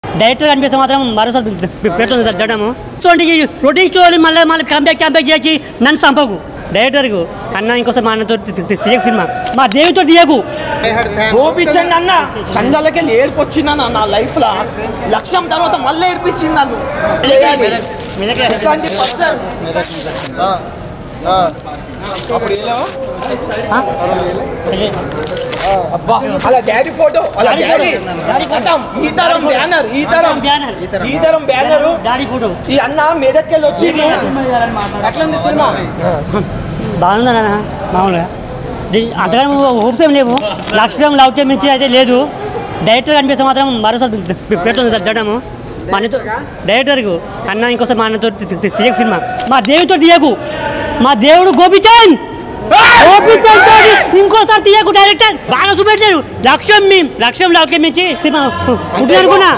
director అనిపిస్తే మాత్రం మరోసారి పెట్టడం జడము రొటీన్ స్టోరీ మళ్ళీ క్యాంబ్యాక్ చేసి నన్ను చంపకు డైరెక్టర్కు అన్న ఇంకోసారి మా అన్నతో తీయకు సినిమా మా దేవుడితో తీయకు గోపిచంద్ అన్న కందలకి ఏడ్పొచ్చింది అన్న నా లైఫ్లో లక్ష్యం తర్వాత మళ్ళీ ఏడ్పించింది నన్ను అలా డాడీ ఫోటో అలా ఈ తరం బ్యానర్ డాడీ ఫోటో ఈ అన్న మెదక్కెళ్ళి వచ్చి అట్లా సినిమా బాగుందన్న మామూలుగా అంతగానే హోప్స్ ఏం లేవు లక్ష్యం లౌక్యం మించి అయితే లేదు డైరెక్టర్ అనిపిస్తే మాత్రం మరోసారి పెట్టడం జడము మా అన్నతో డైరెక్టర్కు అన్న ఇంకోసారి మా అన్నతో తీయకు సినిమా మా దేవుడితో తీయకు మా దేవుడు గోపిచంద్ ఇంకోసారి తీయకు డైరెక్టర్ బాగా చూపెట్టారు లక్ష్యం లౌక్యం మించి సినిమా ఉంటుంది అనుకున్నా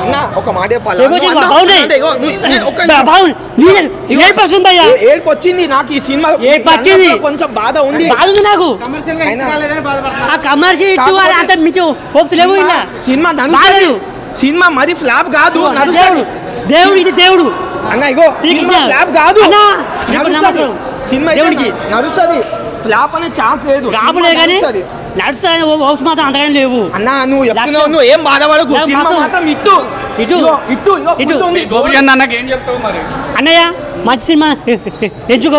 ఏడ్పొచ్చింది నాకు ఈ సినిమా కొంచెం బాధ ఉంది నాకు ఆ కమర్షియల్ అంత మించి హోప్స్ లేవు ఇలా సినిమా మరి ఫ్లాప్ కాదు దేవుడు ఇది దేవుడు అన్న ఇగో ఫ్లాప్ కాదు సినిమా దేవుడికి నడుస్తుంది ఫ్లాప్ అనే ఛాన్స్ లేదు కానీ నడుస్తుంది హోప్స్ మాత్రం అంతగానే లేవు అన్న నువ్వు నువ్వు ఏం బాధపడకు సినిమా మాత్రం ఇటు ఇటు ఇటు ఇటు గోపిచంద్ అన్నకి ఏం చెప్తావు మరి అన్నయ్య మంచి సినిమా ఎంచుకో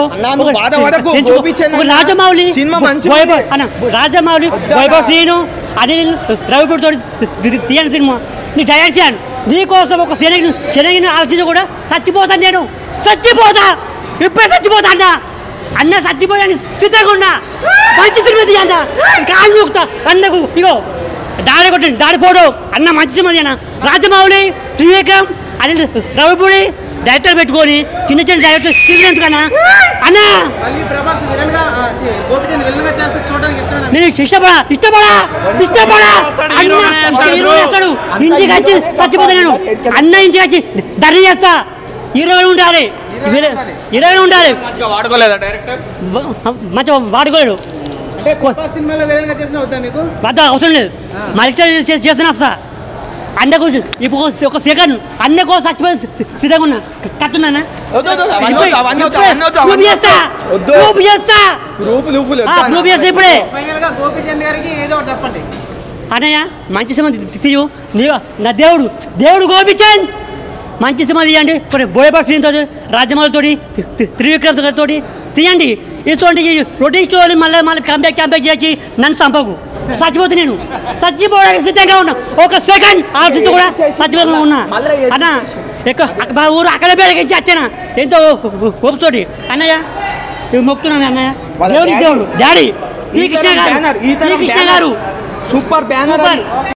రాజమౌళి సినిమా మంచి అన్న రాజమౌళి వైభవ్ శ్రీను అనిల్ రవిపూడితో తీయని సినిమా నీ డైరెక్షన్ నీకోసం ఒక శనగిని ఆలోచించి కూడా చచ్చిపోతాను నేను ఇప్పుడే చచ్చిపోతా అన్న చచ్చిపోయాను సిద్ధంగా ఉన్నా మంచి తిరుమతి అన్న కాలు నొక్కుతా అన్నకు ఇగో దాడి కొట్టండి దాడి ఫోటో అన్న మంచి సినిమా అన్న రాజమౌళి త్రివిక్రమ్ అనిల్ రవిపూడి డైరెక్టర్ పెట్టుకొని చిన్న డైరెక్టర్ తీసుకున్నా అన్న నేను ఇష్టపడా అన్న ఇంటికి వచ్చి చచ్చిపోతా నేను అన్న ఇంటికి వచ్చి ధర్నా చేస్తా 20 ఉండాలి 20 ఉండాలి మంచిగా వాడుకోలేడు అవసరం లేదు మా ఇష్టం చేసిన వస్తా అన్నకు ఇప్పుడు ఒక సెకండ్ అన్నకో చచ్చిపోయి సిద్ధంగా ఉన్నా కట్టున్నా ఇప్పుడే అన్నయ్య మంచి సినిమా తీయు నా దేవుడు గోపిచంద్ మంచి సినిమా తీయండి కొన్ని బోయపాటి శ్రీతో రాజమౌళితో త్రివిక్రమ్ తోటి తీయండి ఇటువంటి రొటీన్ స్టోరీ మళ్ళీ క్యాంబ్యాక్ చేసి నన్ను చంపకు చచ్చిపోతే నేను చచ్చిపోవడానికి సిద్ధంగా ఉన్నా ఒక సెకండ్ ఆలోచించి కూడా చచ్చిపోతున్నా ఉన్నా అన్న ఎక్కువ ఊరు అక్కడ పేరుకించి వచ్చానా ఎంతో ఒప్పుతోటి అన్నయ్య మొక్కుతున్నాను అన్నయ్య దేవుడు డాడీ శ్రీకృష్ణ గారు సూపర్ బ్యానర్